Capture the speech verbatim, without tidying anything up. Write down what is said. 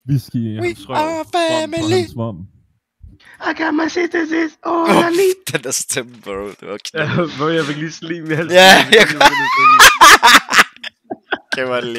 whisky i hans røv frem for hans mom. I got my citizens underneath. Den der stemme, bro. Det var knæ. Hvor jeg fik lige slim i halsen. Ja, jeg kunne... Kan man lige.